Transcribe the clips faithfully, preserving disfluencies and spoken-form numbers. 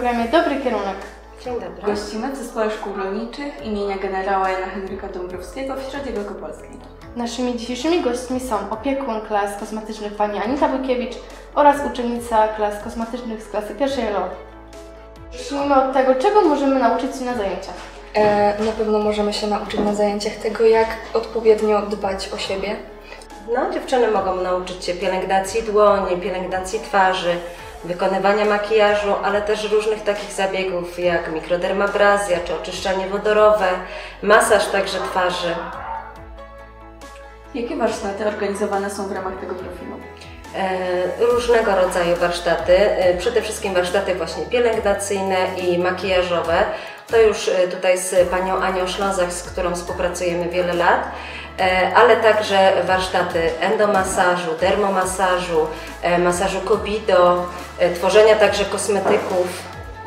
programie Dobry Kierunek. Dzień dobry. Gościmy w Zespole Szkół Rolniczych imienia generała Jana Henryka Dąbrowskiego w Środzie Wielkopolskiej. Naszymi dzisiejszymi gośćmi są opiekun klas kosmetycznych pani Anita Wojkiewicz oraz uczennica klas kosmetycznych z klasy pierwszej L O. Zacznijmy od tego, czego możemy nauczyć się na zajęciach. E, na pewno możemy się nauczyć na zajęciach tego, jak odpowiednio dbać o siebie. No, dziewczyny mogą nauczyć się pielęgnacji dłoni, pielęgnacji twarzy, wykonywania makijażu, ale też różnych takich zabiegów jak mikrodermabrazja czy oczyszczanie wodorowe, masaż także twarzy. Jakie warsztaty organizowane są w ramach tego profilu? E, różnego rodzaju warsztaty, e, przede wszystkim warsztaty właśnie pielęgnacyjne i makijażowe. To już e, tutaj z panią Anią Ślązak, z którą współpracujemy wiele lat, e, ale także warsztaty endomasażu, dermomasażu, e, masażu Kobido, e, tworzenia także kosmetyków.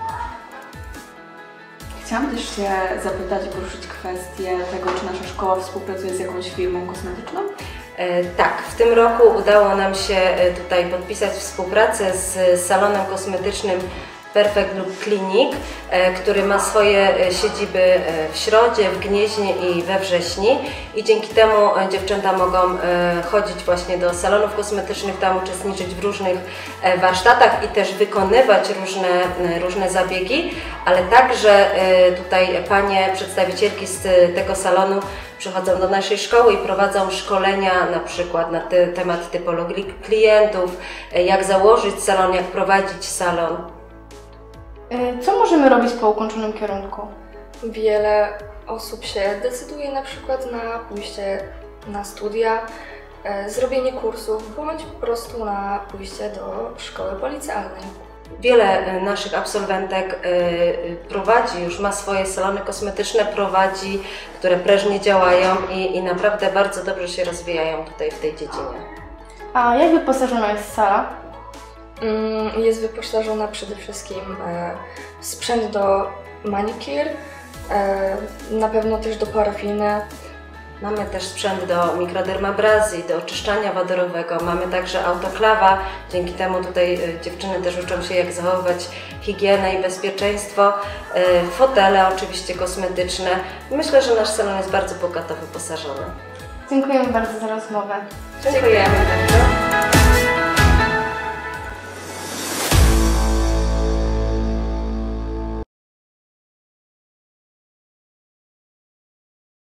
Chciałam też się zapytać i poruszyć kwestię tego, czy nasza szkoła współpracuje z jakąś firmą kosmetyczną? E, tak, w tym roku udało nam się tutaj podpisać współpracę z salonem kosmetycznym Perfect Look Clinic, e, który ma swoje siedziby w Środzie, w Gnieźnie i we Wrześni i dzięki temu dziewczęta mogą e, chodzić właśnie do salonów kosmetycznych, tam uczestniczyć w różnych e, warsztatach i też wykonywać różne, e, różne zabiegi, ale także e, tutaj panie przedstawicielki z tego salonu przychodzą do naszej szkoły i prowadzą szkolenia na przykład na te, temat typologii klientów, e, jak założyć salon, jak prowadzić salon. Co możemy robić po ukończonym kierunku? Wiele osób się decyduje na przykład na pójście na studia, e, zrobienie kursów, bądź po prostu na pójście do szkoły policealnej. Wiele naszych absolwentek prowadzi, już ma swoje salony kosmetyczne, prowadzi, które prężnie działają i, i naprawdę bardzo dobrze się rozwijają tutaj w tej dziedzinie. A jak wyposażona jest sala? Jest wyposażona przede wszystkim w sprzęt do manicure, na pewno też do parafiny. Mamy też sprzęt do mikrodermabrazji, do oczyszczania wodorowego, mamy także autoklawa, dzięki temu tutaj dziewczyny też uczą się, jak zachowywać higienę i bezpieczeństwo, fotele oczywiście kosmetyczne. Myślę, że nasz salon jest bardzo bogato wyposażony. Dziękujemy bardzo za rozmowę. Dziękujemy bardzo.